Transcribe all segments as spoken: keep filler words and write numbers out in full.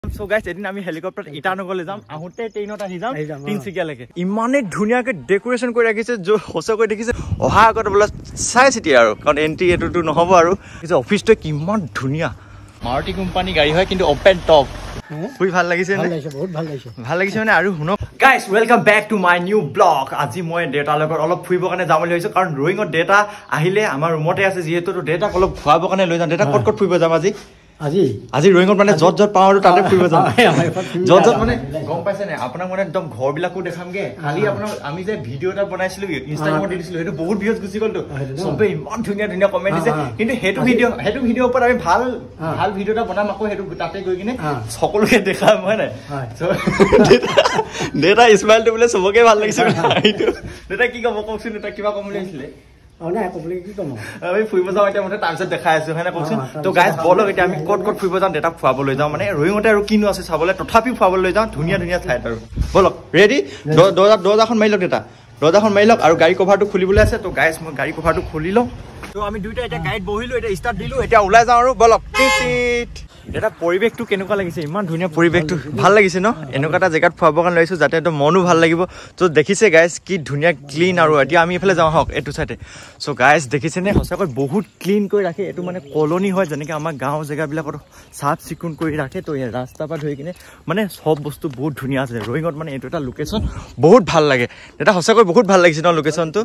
So guys, এদিন আমি helicopter ইটানগৰলৈ যাম আহোতে ট্ৰেইনত আহি যাম তিনচুকীয়ালৈকে ইমানে ধুনীয়াকে ডেকোৰেশন কৰি ৰাখিছে যে হসকৈ দেখিছে অহা আগত বলা চাই চিটি আৰু কাৰণ এন্ট্ৰি এটোটো নহব আৰু কিছু অফিসটো কিমান ধুনীয়া মাৰুতি কোম্পানী গাড়ী হয় কিন্তু ওপেন টপ খুব ভাল লাগিছে ভাল লাগিছে বহুত ভাল লাগিছে ভাল লাগিছে মানে আৰু শুনক guys welcome back to my new blog আজি মই ডেটা লগত অলপ ফুৰিব কাৰণে যাম বুলি ভাবিছো কাৰণ ৰয়িঙত ডেটা আহিলে আমাৰ ৰুমতে আছে যেহেতু ডেটা অলপ ফুৰাব কাৰণে লৈ যাম ডেটা কত কত ফুৰিব যাম আজি আজি আজি ৰয়িঙত মানে যত যত পাওঁ আৰু তাতে ফুৰিব যাম যত যত মানে গম পাইছে নে আপোনাক মানে একদম ঘৰ বিলাকো দেখামগে খালি আপোনাক আমি যে ভিডিও এটা বনাইছিলো ইনষ্টাগ্ৰামত দিছিলো সেইটো বহুত ভিউজ গুচি গ'ল তো সবে ইমান ধুনীয়া ধুনীয়া কমেন্ট দিছে কিন্তু সেইটো ভিডিও সেইটো ভিডিওৰ ওপৰত আমি ভাল ভাল ভিডিও এটা বনাম আকৌ সেইটো তাতে গৈ কিনে সকলোকে দেখাম হয় নাই ডেটা স্মাইলটো বোলে সবকে ভাল লাগিছে এইটো ডেটা কি কব কওকচোন এটা কিবা কম বুলি আহিছিলে আমি ফুৰিব যাওঁ এতিয়া মতে তাৰপিছত দেখাই আছো হয় না কওকচোন তো গাইজ বলক এতিয়া আমি ক'ত ক'ত ফুৰিব যাওঁ ডেটা ফুৱাবলৈ যাওঁ মানে ৰয়িঙতে আৰু কিনো আছে চাবলৈ তথাপিও ফুৱাবলৈ যাওঁ ধুনীয়া ধুনীয়া ঠাইত আৰু বলক ৰেডি দৰ্জা দৰ্জাখন মাৰি লওক ডেটা দৰ্জাখন মাৰি লওক আৰু গাড়ী কভাৰটো খুলিবলৈ আছে তো গাইজ মই গাড়ী কভাৰটো খুলি লওঁ তো আমি দুইটা এতিয়া গাড়ীত বহিলো এতিয়া ষ্টাৰ্ট দিলো এতিয়া ওলাই যাওঁ আৰু বলক টিট এটা পৰিৱেশটো কেনেকুৱা লাগিছে ইমান ধুনীয়া পৰিৱেশটো ভাল লাগিছে ন এনেকুৱা এটা জেগাত ফুৱাব কাৰণে লৈছো যাতে একদম মনো ভাল লাগিব তো দেখিছে গাইজ কি ধুনীয়া ক্লিন আৰু এতিয়া আমি এইফালে যাওঁ হওক এইটো চাইডে চ' গাইজ দেখিছে নে সঁচাকৈ বহুত ক্লিন কৰি ৰাখে এইটো মানে কলনি হয় যেনেকৈ আমাৰ গাঁও জেগাবিলাকত চাফ চিকুণ কৰি ৰাখে তো এই ৰাস্তাৰ পৰা ধৰি কিনে মানে চব বস্তু বহুত ধুনীয়া আছে ৰয়িঙত মানে এইটো এটা লোকেশ্যন বহুত ভাল লাগে এটা সঁচাকৈ বহুত ভাল লাগিছে ন লোকেশ্যনটো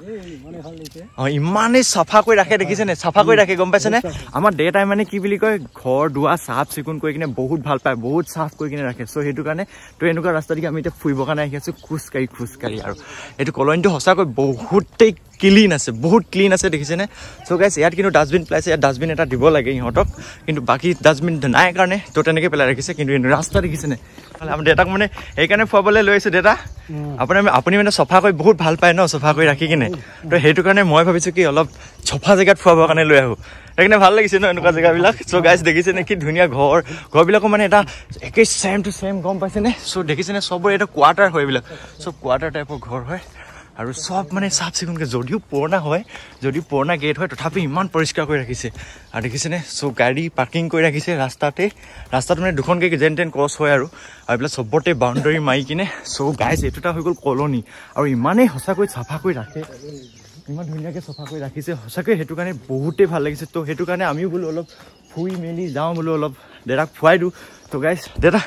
অঁ ইমানেই চাফা কৰি ৰাখে দেখিছে নে চাফা কৰি ৰাখে গম পাইছেনে আমাৰ দেউতাই মানে কি বুলি কয় ঘৰ দুৱাৰ চাফ চিকুণ কৰি কিনে বহুত ভাল পায় বহুত চাফ কৰি কিনে ৰাখে চ' সেইটো কাৰণে তো এনেকুৱা ৰাস্তা দিকে আমি এতিয়া ফুৰিবৰ কাৰণে আহি আছোঁ খোজকাঢ়ি খোজকাঢ়ি আৰু এইটো কলনিটো সঁচাকৈ বহুতেই ক্লিন আছে বহুত ক্লিন আছে দেখিছেনে চ' গাইছ ইয়াত কিন্তু ডাষ্টবিন পেলাইছে ইয়াত ডাষ্টবিন এটা দিব লাগে ইহঁতক কিন্তু বাকী ডাষ্টবিন নাই কাৰণে তো তেনেকৈ পেলাই ৰাখিছে কিন্তু ৰাস্তা দেখিছেনে আমাৰ দেউতাক মানে সেইকাৰণে ফুৱাবলৈ লৈ আহিছোঁ দেউতা আপুনি আপুনি মানে চফা কৰি বহুত ভাল পায় ন চফা কৰি ৰাখি কিনে তো সেইটো কাৰণে মই ভাবিছোঁ কি অলপ চফা জেগাত ফুৱাবৰ কাৰণে লৈ আহোঁ সেইকাৰণে ভাল লাগিছে ন এনেকুৱা জেগাবিলাক চ' গাইছ দেখিছে নে কি ধুনীয়া ঘৰ ঘৰবিলাকো মানে এটা একেই ছেম টু ছেম গম পাইছেনে চ' দেখিছেনে চবৰে এটা কোৱাৰ্টাৰ হয় এইবিলাক চব কোৱাৰ্টাৰ টাইপৰ ঘৰ হয় আৰু চব মানে চাফ চিকুণকৈ যদিও পুৰণা হয় যদিও পুৰণা গেট হয় তথাপি ইমান পৰিষ্কাৰ কৰি ৰাখিছে আৰু দেখিছেনে চ' গাড়ী পাৰ্কিং কৰি ৰাখিছে ৰাস্তাতে ৰাস্তাত মানে দুখনকৈ যেন তেন ক্ৰছ হয় আৰু এইবিলাক চবতে বাউণ্ডাৰী মাৰি কিনে চ' গাইজ এইটো এটা হৈ গ'ল কলনি আৰু ইমানেই সঁচাকৈ চাফা কৰি ৰাখে ইমান ধুনীয়াকৈ চফা কৰি ৰাখিছে সঁচাকৈ সেইটো কাৰণে বহুতেই ভাল লাগিছে তো সেইটো কাৰণে আমিও বোলো অলপ ফুৰি মেলি যাওঁ বোলো অলপ দেউতাক ফুৱাই দিওঁ তো গাইজ দেউতা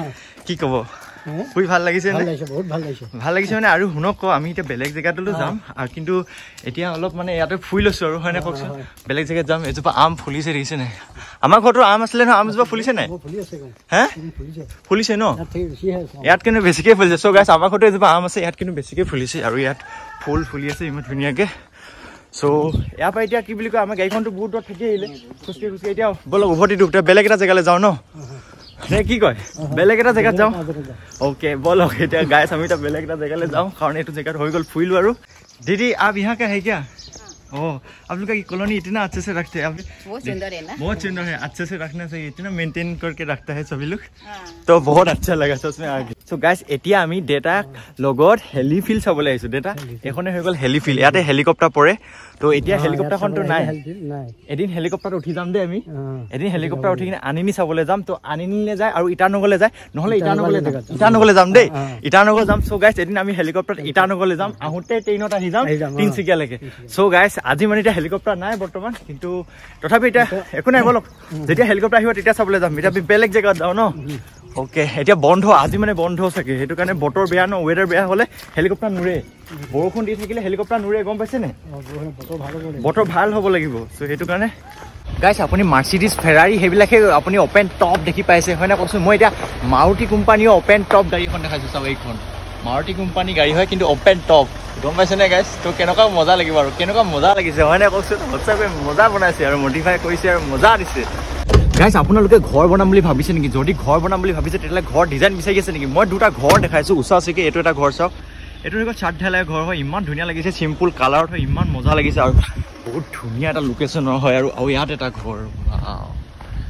কি ক'ব ফুৰি ভাল লাগিছে বহুত ভাল লাগিছে ভাল লাগিছে মানে আৰু শুনক আমি এতিয়া বেলেগ জেগাটোলৈ যাম আৰু কিন্তু এতিয়া অলপ মানে ইয়াতে ফুৰি লৈছোঁ আৰু হয়নে কওকচোন বেলেগ জেগাত যাম এজোপা আম ফুলিছে দেখিছে নাই আমাৰ ঘৰতো আম আছিলে নহয় আমজোপা ফুলিছে নাই হে ফুলিছে ন ইয়াত কিন্তু বেছিকৈ ফুলিছে চ' গাইছ আমাৰ ঘৰতো এজোপা আম আছে ইয়াত কিন্তু বেছিকৈ ফুলিছে আৰু ইয়াত ফুল ফুলি আছে ইমান ধুনীয়াকৈ চ' ইয়াৰ পৰা এতিয়া কি বুলি কয় আমাৰ গাড়ীখনটো বহুত দূৰত থাকি আহিলে খোজকাঢ়ি খোজকাঢ়ি এতিয়া বলক উভতি দিওঁ এতিয়া বেলেগ এটা জেগালৈ যাওঁ ন নে কি কয় বেলেগ এটা জেগাত যাওঁ অ'কে বলক এতিয়া গাইছ আমি এতিয়া বেলেগ এটা জেগালৈ যাওঁ কাৰণ এইটো জেগাত হৈ গ'ল ফুৰিলোঁ আৰু दीदी आप यहाँ का है क्या ओ आप लोग का कॉलोनी इतना अच्छे से रखते हैं आप बहुत सुंदर है ना बहुत सुंदर है अच्छे से रखना चाहिए इतना मेंटेन करके रखता है सभी लोग तो बहुत अच्छा लगा सच में आगे सो गाइस এতিয়া আমি ডেটা লগত হেলিফিল্ড চাবলৈ আহিছোঁ ডেটা এখনে হৈ গ'ল হেলিফিল্ড ইয়াতে হেলিকপ্টাৰ পৰে তো এতিয়া হেলিকপ্টাৰখনটো নাই এদিন হেলিকপ্টাৰত উঠি যাম দেই আমি এদিন হেলিকপ্টাৰ উঠি কিনে আনিনি চাবলৈ যাম তো আনিনিলে যায় আৰু ইটানগৰলৈ যায় নহ'লে ইটানগৰলৈ যাম ইটানগৰলৈ যাম দেই ইটানগৰ যাম চ' গাইছ এদিন আমি হেলিকপ্টাৰত ইটানগৰলৈ যাম আহোঁতে ট্ৰেইনত আহি যাম তিনচুকীয়ালৈকে চ' গাইছ আজি মানে এতিয়া হেলিকপ্টাৰ নাই বৰ্তমান কিন্তু তথাপি এতিয়া একো নাই বলক যেতিয়া হেলিকপ্টাৰ আহিব তেতিয়া চাবলৈ যাম এতিয়া আমি বেলেগ জেগাত যাওঁ ন অ'কে এতিয়া বন্ধ আজি মানে বন্ধ চাগে সেইটো কাৰণে বতৰ বেয়া ন ৱেডাৰ বেয়া হ'লে হেলিকপ্টাৰ নুৰে বৰষুণ দি থাকিলে হেলিকপ্টাৰ নুৰে গম পাইছেনে বতৰ ভাল হ'ব লাগিব চ' সেইটো কাৰণে গাইছ আপুনি মাৰ্চিডিজ ফেৰাৰী সেইবিলাকে আপুনি অপেন টপ দেখি পাইছে হয় না কওকচোন মই এতিয়া মাৰুতি কোম্পানীও অপেন টপ গাড়ীখন দেখাইছোঁ চাব এইখন মাৰুতি কোম্পানী গাড়ী হয় কিন্তু অপেন টপ গম পাইছেনে গাইছ তো কেনেকুৱা মজা লাগিব আৰু কেনেকুৱা মজা লাগিছে হয় নাই কওকচোন সঁচাকৈ মজা বনাইছে আৰু মডিফাই কৰিছে আৰু মজা দিছে গাইছ আপোনালোকে ঘৰ বনাম বুলি ভাবিছে নেকি যদি ঘৰ বনাম বুলি ভাবিছে তেতিয়াহ'লে ঘৰ ডিজাইন বিচাৰি আছে নেকি মই দুটা ঘৰ দেখাইছোঁ ওচৰা ওচৰিকৈ এইটো এটা ঘৰ চাওক এইটো হৈ গ'ল চাট ঢালাই ঘৰ হয় ইমান ধুনীয়া লাগিছে চিম্পুল কালাৰত হয় ইমান মজা লাগিছে আৰু বহুত ধুনীয়া এটা লোকেশ্যনৰ হয় আৰু আৰু ইয়াত এটা ঘৰ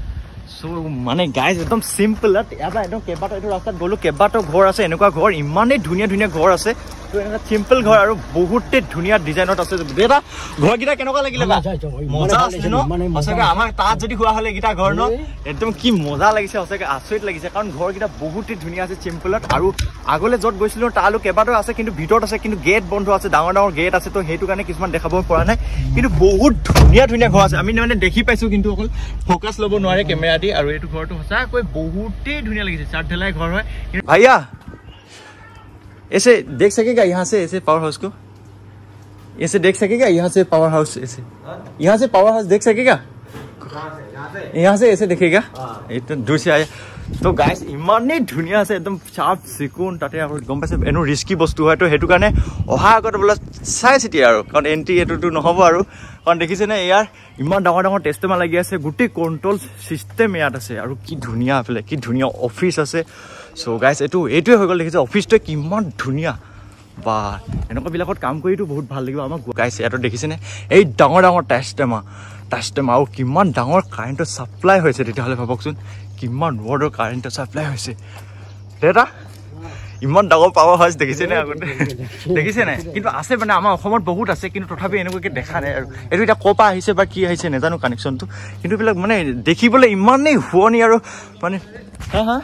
সো মানে গাইজ একদম চিম্পল ইয়াৰ একদম কেইবাটা এইটো ৰাস্তাত গ'লো কেইবাটাও ঘৰ আছে এনেকুৱা ঘৰ ইমানেই ধুনীয়া ধুনীয়া ঘৰ আছে তো এনেকুৱা চিম্পল ঘৰ আৰু বহুতে ধুনীয়া ডিজাইনত আছে এটা ঘৰকেইটা কেনেকুৱা লাগিলে মজা আছে ন সঁচাকৈ আমাৰ তাত যদি হোৱা হ'লে এইকেইটা ঘৰ ন একদম কি মজা লাগিছে সঁচাকৈ আচৰিত লাগিছে কাৰণ ঘৰকেইটা বহুতেই ধুনীয়া আছে চিম্পলত আৰু আগলৈ য'ত গৈছিলোঁ তালৈ কেইবাটাও আছে কিন্তু ভিতৰত আছে কিন্তু গেট বন্ধ আছে ডাঙৰ ডাঙৰ গেট আছে তো সেইটো কাৰণে কিছুমান দেখাব পৰা নাই কিন্তু বহুত ধুনীয়া ধুনীয়া ঘৰ আছে আমি মানে দেখি পাইছোঁ কিন্তু অকল ফ'কাছ ল'ব নোৱাৰে কেমেৰা দি আৰু এইটো ঘৰটো সঁচাকৈ বহুতেই ধুনীয়া লাগিছে চাৰ ঢেলাই ঘৰ হয় ভাইয়া ऐसे देख सकेगा यहाँ से ऐसे पावर हाउस को ऐसे देख सकेगा यहाँ से पावर हाउस ऐसे यहाँ से पावर हाउस देख सकेगा यहाँ से ऐसे देखेगा इतना दूर से आया तो गाइस इमाने धुनिया से एकदम चाफ चिकुन ताते गम पाइसे एनो रिस्की बस्तु है तो हेतु कारणे अहा आगत बोला चाइ चिति आरो कारण एंट्री एटुटु নহব आरो कारण देखिसे ना यार इमान डाঙर डाঙर टेस्टमा लागि আছে गुटी कंट्रोल सिस्टम यात আছে আৰু কি ধুনিয়া আফলে কি ধুনিয়া অফিস আছে সো গাইস এটু এটুৱে হৈ গল দেখিছে অফিসটো কিমান ধুনিয়া বা এনেকুৱা বিলাকত কাম কৰিটো বহুত ভাল লাগিব আমাক গাইস এটো দেখিছে না এই ডাঙৰ ডাঙৰ টেস্টমা টেস্টমা আৰু কিমান ডাঙৰ কাৰেন্ট সাপ্লাই হৈছে তেতিয়া হলে ভাবকচোন কিমান ওয়াটাৰ কাৰেন্ট সাপ্লাই হৈছে দেটা ইমান ডাঙৰ পাৱাৰ হাউস দেখিছে না আগতে দেখিছে না কিন্তু আছে মানে আমাৰ অসমত বহুত আছে কিন্তু তথাপি এনেকুৱাকে দেখা নাই আৰু এটো এটা কোপা আহিছে বা কি আহিছে নেজানো কানেকশনটো কিন্তু বিলাক মানে দেখিবলৈ ইমানেই হুৱনি আৰু মানে হা হা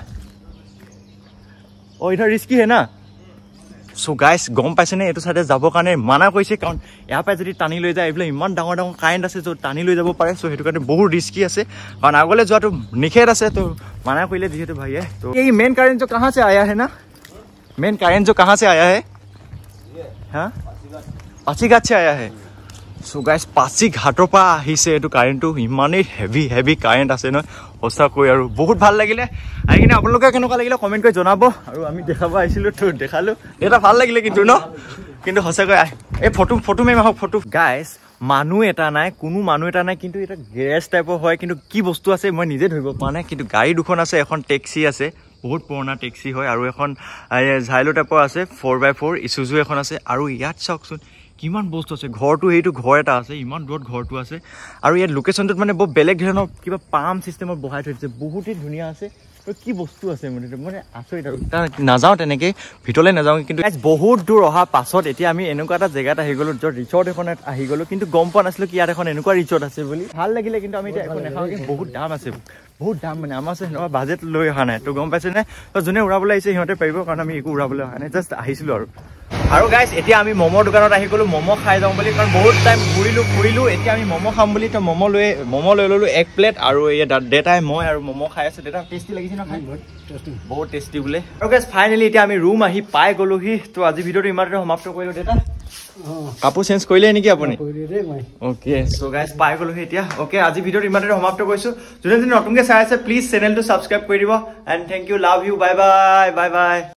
ও এটা ৰিস্কি হে না সো গাইস গম পাইছে নে এটো সাইডে যাব কাৰণে মানা কৈছে কাৰণ ইয়াৰ পৰা যদি টানি লৈ যায় এইবিলাক ইমান ডাঙৰ ডাঙৰ কাৰেন্ট আছে য'ত টানি লৈ যাব পাৰে সো হেতু কাৰণে বহুত ৰিস্কি আছে কাৰণ আগলৈ যোৱাটো নিখেৰ আছে তো মানা কৰিলে যিহেতু ভাইয়ে তো এই মেইন কাৰেন্ট जो कहां से आया है ना मेन कारेंट जो कहां से आया है हाँ पासीघाट से आया है सो गाइस पासीघाटर पा आहिसे एटु कारेंटु इमाने हेवी हेवी कारेंट আছে ন ওসা কই আৰু বহুত ভাল লাগিলে আইকিনে আপোনালোকে কেনেকুৱা লাগিলে কমেন্ট কৰি জনাব আৰু আমি দেখাব আইছিলো তো দেখালো এটা ভাল লাগিলে কিন্তু ন কিন্তু হসা কই এই ফটো ফটো মে মাহক ফটো গাইস মানুহ এটা নাই কোনো মানুহ এটা নাই কিন্তু এটা গ্যাৰেজ টাইপৰ হয় কিন্তু কি বস্তু আছে মই নিজে ধৰিব পৰা নাই কিন্তু গাড়ী দুখন আছে এখন ট্যাক্সি আছে বহুত পুৰণা ট্যাক্সি হয় আৰু এখন ঝাইলো টাইপৰ আছে ফ'ৰ বাই ফ'ৰ ইসুজু এখন আছে আৰু ইয়াত চাওকচোন কিমান বস্তু আছে ঘৰটো এইটো ঘৰ এটা আছে ইমান দূৰত ঘৰটো আছে আৰু ইয়াত লোকেশনটোত মানে বহুত বেলেগ ধৰণৰ কিবা পাম সিস্টেমত বহাই থৈছে বহুতেই ধুনীয়া আছে তো কি বস্তু আছে মানে মানে আচৰিত আৰু নাযাওঁ তেনেকৈ ভিতৰলৈ নাযাওঁ কিন্তু বহুত দূৰ অহা পাছত এতিয়া আমি এনেকুৱা এটা জেগাত আহি গ'লো য'ত ৰিচৰ্ট এখনত আহি গ'লো কিন্তু গম পোৱা নাছিলোঁ কি ইয়াত এখন এনেকুৱা ৰিচৰ্ট আছে বুলি ভাল লাগিলে কিন্তু আমি এতিয়া একো নাখাওঁ কিন্তু বহুত দাম আছে বহুত দাম মানে আমাৰ সেনেকুৱা বাজেট লৈ অহা নাই তো গম পাইছে নে তো যোনে উৰাবলৈ আহিছে সিহঁতে পাৰিব কাৰণ আমি একো উৰাবলৈ অহা নাই জাষ্ট আহিছিলোঁ আৰু আৰু গাইস এতিয়া আমি মমৰ দোকানত আহি গ'লো মম খাই যাওঁ বুলি কাৰণ বহুত টাইম ঘূৰিলো ফুৰিলো এতিয়া আমি মম খাম বুলি তো মম লৈ মম লৈ ল'লো এক প্লেট আৰু এই ডেটাই মই আৰু মম খাই আছে ডেটা টেষ্টি লাগিছে ন খাই বহুত টেষ্টি বোলে আৰু গাইস ফাইনেলি এতিয়া আমি ৰুম আহি পাই গ'লোহি তো আজি ভিডিঅ'টো ইমানতে সমাপ্ত কৰিলো ডেটা কাপোৰ চেঞ্জ কৰিলে নেকি আপুনি ওকে সো গাইস পাই গ'লোহি এতিয়া ওকে আজি ভিডিঅ'টো ইমানতে সমাপ্ত কৰিছো যোনে যোনে নতুনকৈ চাই আছে প্লিজ চেনেলটো ছাবস্ক্ৰাইব কৰি দিব and thank you love you bye bye bye by